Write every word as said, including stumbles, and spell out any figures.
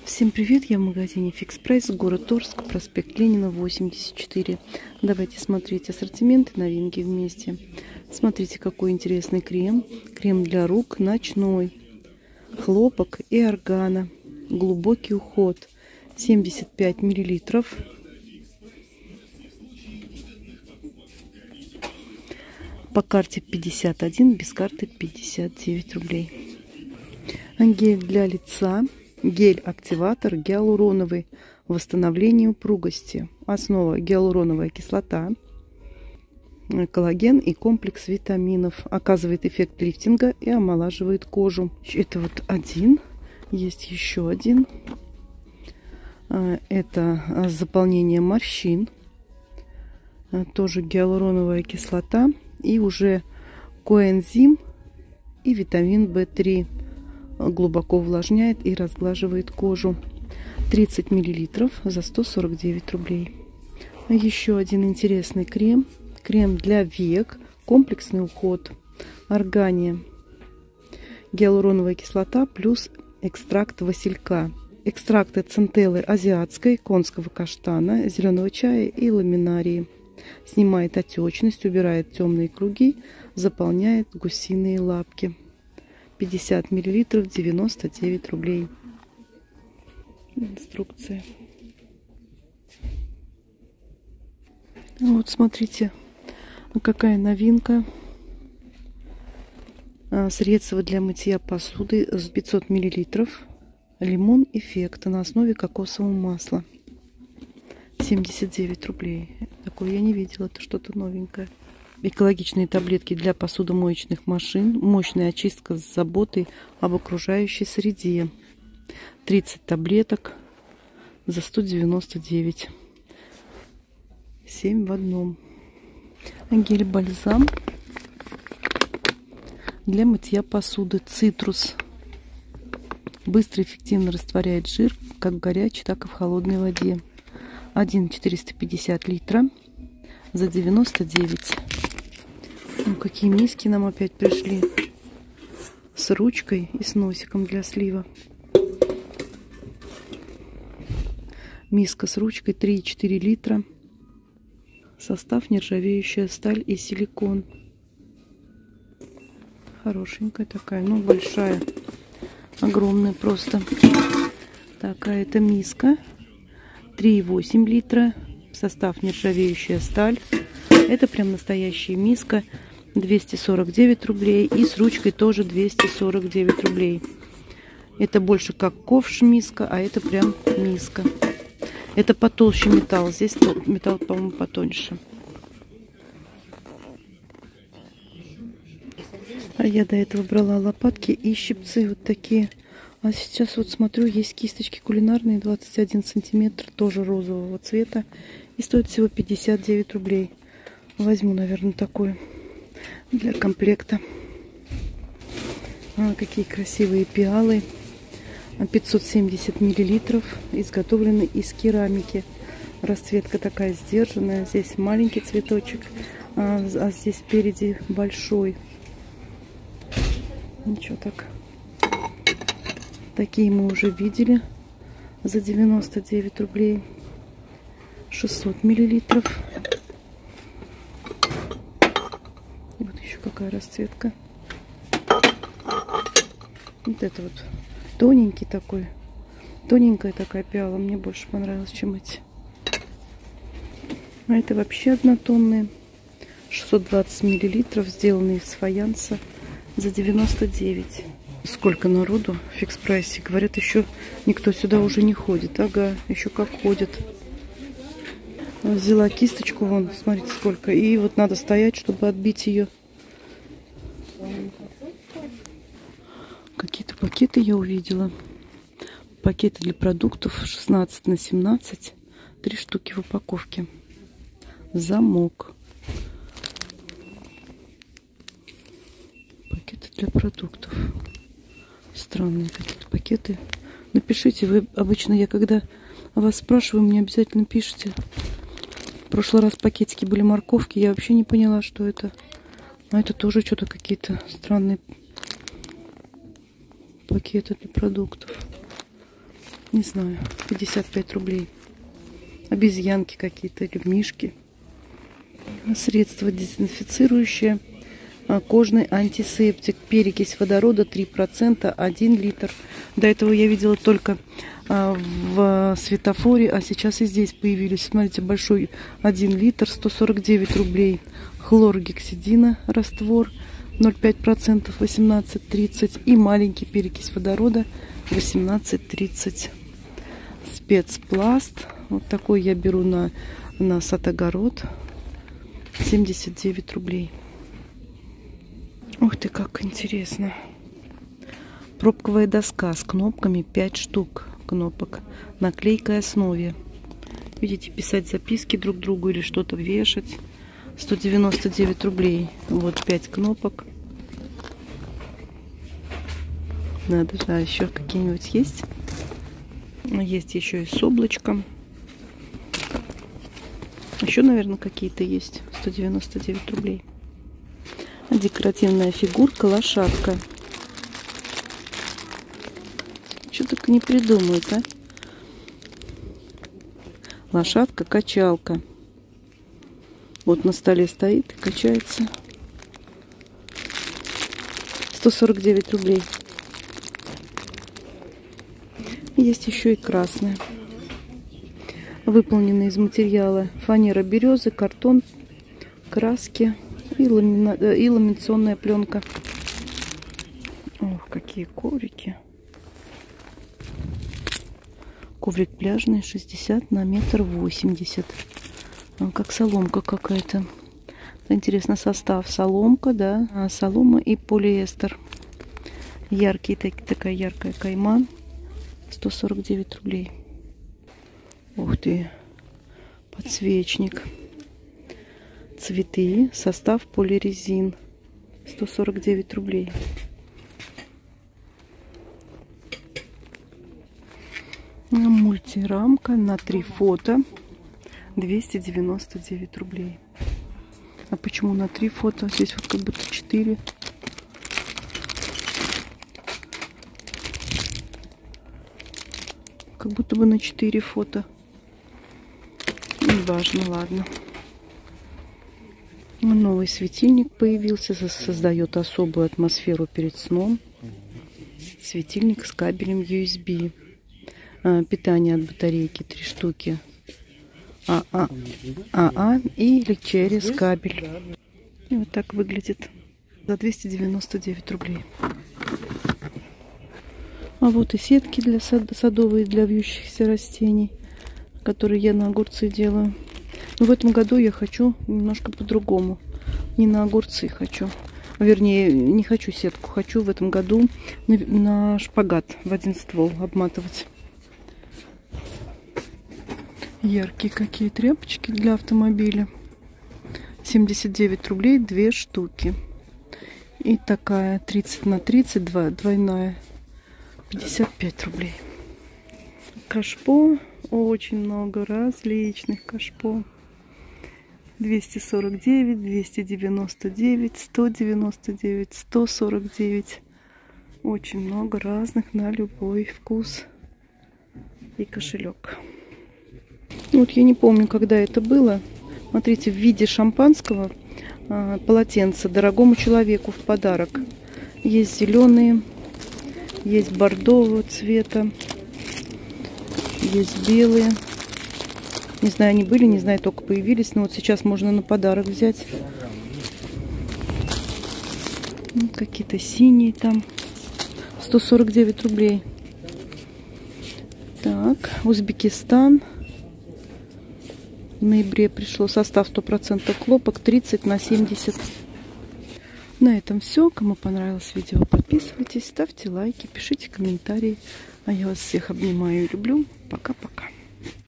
Всем привет! Я в магазине Fix Price, город Орск, проспект Ленина, восемьдесят четыре. Давайте смотреть ассортимент и новинки вместе. Смотрите, какой интересный крем. Крем для рук ночной. Хлопок и органа. Глубокий уход. семьдесят пять миллилитров. По карте пятьдесят один, без карты пятьдесят девять рублей. Гель для лица. Гель-активатор гиалуроновый. Восстановление упругости. Основа гиалуроновая кислота, коллаген и комплекс витаминов. Оказывает эффект лифтинга и омолаживает кожу. Это вот один. Есть еще один. Это заполнение морщин. Тоже гиалуроновая кислота. И уже коэнзим и витамин бэ три. Глубоко увлажняет и разглаживает кожу. тридцать миллилитров за сто сорок девять рублей. Еще один интересный крем. Крем для век. Комплексный уход. Органия. Гиалуроновая кислота плюс экстракт василька. Экстракты центеллы азиатской, конского каштана, зеленого чая и ламинарии. Снимает отечность, убирает темные круги, заполняет гусиные лапки. пятьдесят миллилитров, девяносто девять рублей. Инструкция. Вот смотрите, какая новинка. Средство для мытья посуды с пятьсот миллилитров. Лимон эффект на основе кокосового масла. семьдесят девять рублей. Такое я не видела, это что-то новенькое. Экологичные таблетки для посудомоечных машин. Мощная очистка с заботой об окружающей среде. тридцать таблеток за сто девяносто девять. семь в одном. Гель-бальзам для мытья посуды. Цитрус. Быстро и эффективно растворяет жир как в горячей, так и в холодной воде. один четыреста пятьдесят литра за девяносто девять. Ну, какие миски нам опять пришли. С ручкой и с носиком для слива. Миска с ручкой три и четыре литра. Состав: нержавеющая сталь и силикон. Хорошенькая такая, ну большая. Огромная просто. Такая это миска. три и восемь литра. Состав: нержавеющая сталь. Это прям настоящая миска. двести сорок девять рублей. И с ручкой тоже двести сорок девять рублей. Это больше как ковш миска, а это прям миска. Это потолще металл. Здесь металл, по-моему, потоньше. А я до этого брала лопатки и щипцы вот такие. А сейчас вот смотрю, есть кисточки кулинарные двадцать один сантиметр, тоже розового цвета. И стоит всего пятьдесят девять рублей. Возьму, наверное, такую для комплекта. А, какие красивые пиалы. пятьсот семьдесят миллилитров. Изготовлены из керамики. Расцветка такая сдержанная. Здесь маленький цветочек, а, а здесь спереди большой. Ничего так. Такие мы уже видели за девяносто девять рублей. шестьсот миллилитров. Вот еще какая расцветка. Вот это вот тоненький такой. Тоненькая такая пиала. Мне больше понравилась, чем эти. А это вообще однотонные. шестьсот двадцать миллилитров. Сделанные из фаянса за девяносто девять. Сколько народу в Fix Price. Говорят, еще никто сюда уже не ходит. Ага, еще как ходит. Взяла кисточку, вон, смотрите сколько. И вот надо стоять, чтобы отбить ее. Какие-то пакеты я увидела. Пакеты для продуктов шестнадцать на семнадцать. Три штуки в упаковке. Замок. Пакеты для продуктов. Странные какие-то пакеты. Напишите, вы обычно, я когда вас спрашиваю, мне обязательно пишите. В прошлый раз пакетики были морковки, я вообще не поняла, что это. А это тоже что-то какие-то странные пакеты для продуктов. Не знаю, пятьдесят пять рублей. Обезьянки какие-то или мишки. Средство дезинфицирующее. Кожный антисептик. Перекись водорода три процента, один литр. До этого я видела только в светофоре, а сейчас и здесь появились. Смотрите, большой один литр, сто сорок девять рублей. Хлоргексидина раствор ноль целых пять десятых процента, восемнадцать тридцать. И маленький перекись водорода восемнадцать тридцать. Спецпласт. Вот такой я беру на, на сад-огород. семьдесят девять рублей. Ух ты, как интересно. Пробковая доска с кнопками, пять штук кнопок. На клейкой основе. Видите, писать записки друг другу или что-то вешать. сто девяносто девять рублей. Вот пять кнопок. Надо же, а еще какие-нибудь есть? Есть еще и с облачком. Еще, наверное, какие-то есть. сто девяносто девять рублей. Декоративная фигурка лошадка. Что только не придумают, а? Лошадка-качалка. Вот на столе стоит и качается. сто сорок девять рублей. Есть еще и красная. Выполнена из материала фанера березы, картон, краски и, ламина... и ламинационная пленка. Ох, какие коврики. Коврик пляжный, шестьдесят на метр восемьдесят. Он как соломка какая-то. Интересно, состав соломка, да, солома и полиэстер. Яркий, так, такая яркая кайма. сто сорок девять рублей. Ух ты, подсвечник. Цветы, состав полирезин. сто сорок девять рублей. Мультирамка на три фото. двести девяносто девять рублей. А почему на три фото? Здесь вот как будто четыре. Как будто бы на четыре фото. Не важно, ладно. Новый светильник появился. Создает особую атмосферу перед сном. Светильник с кабелем ю эс би. Питание от батарейки три штуки. АА, АА или через кабель. И вот так выглядит. За двести девяносто девять рублей. А вот и сетки для сад, садовые для вьющихся растений, которые я на огурцы делаю. Но в этом году я хочу немножко по-другому. Не на огурцы хочу. Вернее, не хочу сетку. Хочу в этом году на, на шпагат в один ствол обматывать. Яркие какие тряпочки для автомобиля. семьдесят девять рублей, две штуки. И такая тридцать на тридцать, два, двойная. пятьдесят пять рублей. Кашпо. Очень много различных кашпо. двести сорок девять, двести девяносто девять, сто девяносто девять, сто сорок девять. Очень много разных на любой вкус и кошелек. Вот я не помню, когда это было. Смотрите, в виде шампанского а, полотенца дорогому человеку в подарок. Есть зеленые, есть бордового цвета, есть белые. Не знаю, они были, не знаю, только появились. Но вот сейчас можно на подарок взять. Ну, какие-то синие там. сто сорок девять рублей. Так, Узбекистан. В ноябре пришло. Состав сто процентов хлопок, тридцать на семьдесят. На этом все. Кому понравилось видео, подписывайтесь, ставьте лайки, пишите комментарии. А я вас всех обнимаю и люблю. Пока-пока.